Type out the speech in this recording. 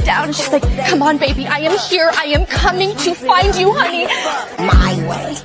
down, and she's like, come on, baby, I am here. I am coming to find you, honey. My way.